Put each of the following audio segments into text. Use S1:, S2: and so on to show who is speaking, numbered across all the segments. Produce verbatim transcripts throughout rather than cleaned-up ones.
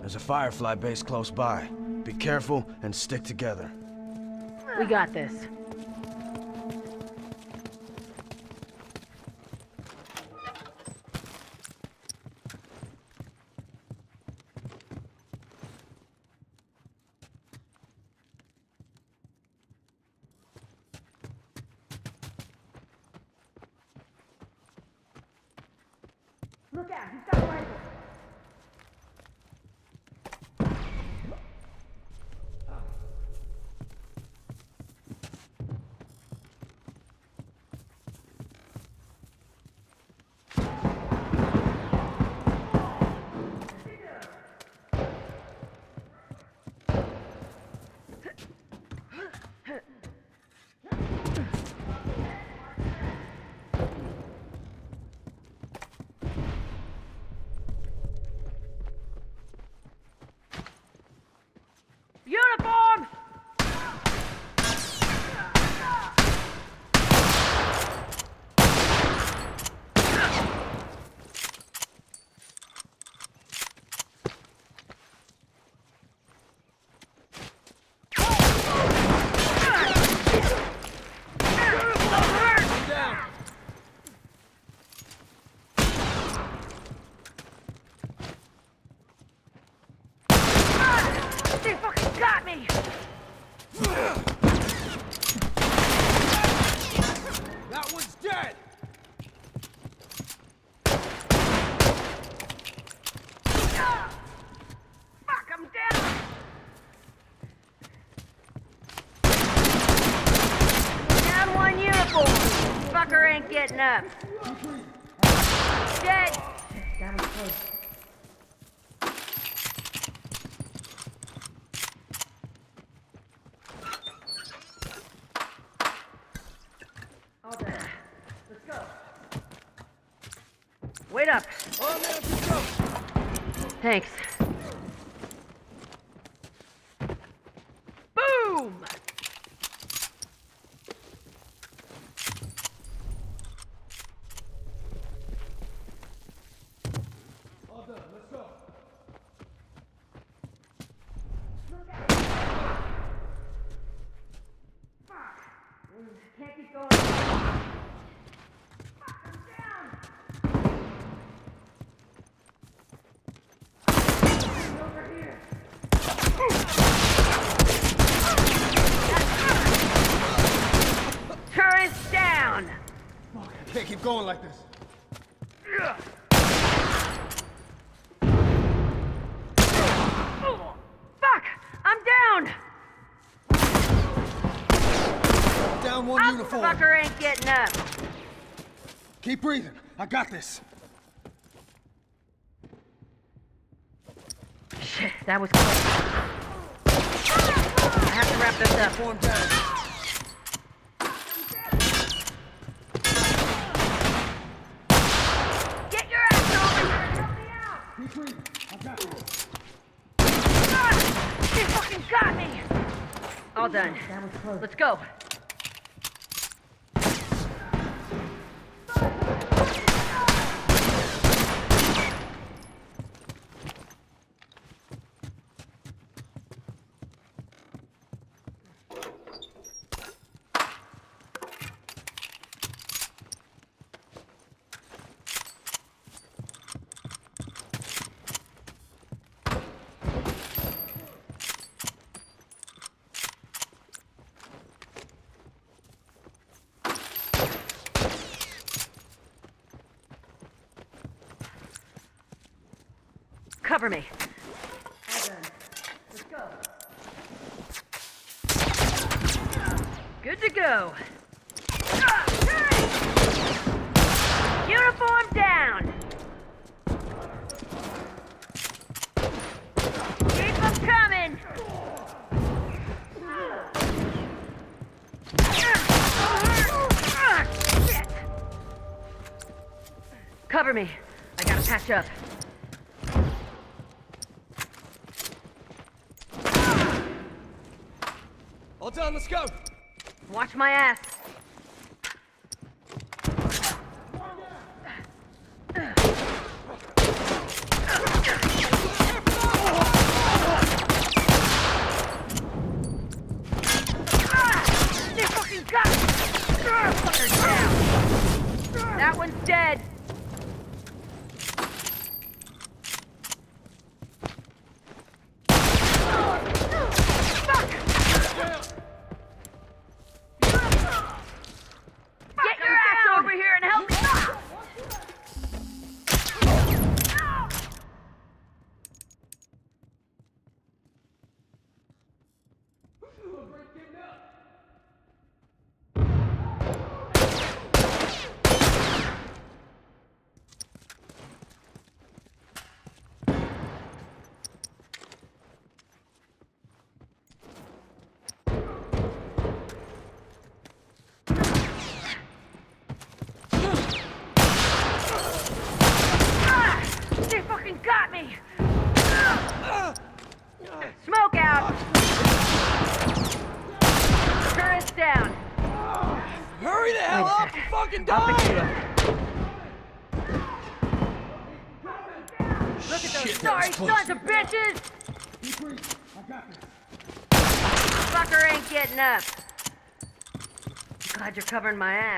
S1: There's a Firefly base close by. Be careful and stick together.
S2: We got this. Look out, he's got a rifle. Uniforms! They fucking got me!
S3: That one's dead!
S2: Ah! Fuck, I'm down! Down one uniform! Fucker ain't getting up. Dead! That was close. Wait up.
S3: Oh, man, let's go.
S2: Thanks. Boom!
S3: All done, let's go.
S2: Look out. Fuck. Can't keep going. Fuck, I'm down. Over here. Turret's down.
S3: Fuck, I can't keep going like this.
S2: Fuck! I'm down!
S3: Down one
S2: Up,
S3: uniform.
S2: fucker ain't getting up.
S3: Keep breathing. I got this.
S2: Shit, that was close. I have to wrap this up.
S3: Form down.
S2: Get your ass over here and help me out!
S3: Keep breathing. I got this.
S2: Ah! They fucking got me! All done. That was close. Let's go. Cover me. All done. Let's go. Good to go. Uniform down. Keep them coming. Shit. Cover me. I gotta patch up.
S3: All done, let's go.
S2: Watch my ass. I'll fix you up. Look at those
S3: Shit, that
S2: sorry
S3: was close.
S2: sons of bitches!
S3: Keep breathing. I got this.
S2: Fucker ain't getting up. Glad you're covering my ass.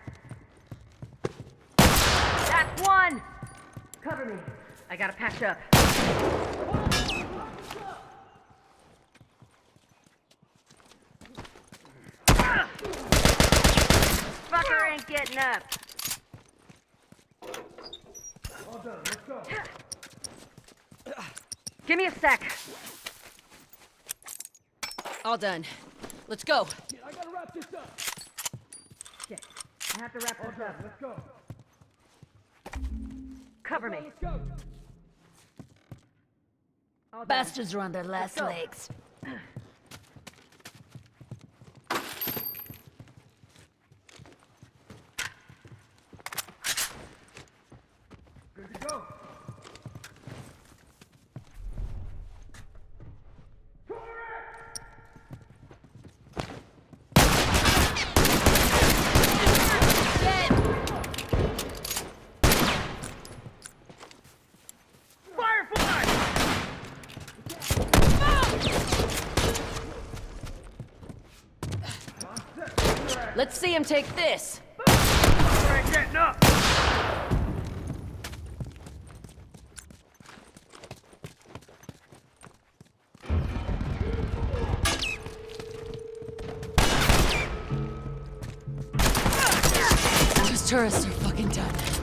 S2: That's one! Cover me. I gotta patch up. Fucker ain't getting up.
S3: All done. Let's go.
S2: Give me a sec.
S4: All done. Let's go.
S3: I gotta wrap this up.
S2: Shit. I have to wrap
S3: All
S2: this
S3: done.
S2: up.
S3: Let's go.
S2: Cover me.
S3: Let's go.
S2: All done.
S4: Bastards are on their last
S2: go.
S4: legs.
S3: Good to go.
S4: Let's see him take this.
S3: Fucker ain't getting up.
S4: Those tourists are fucking done.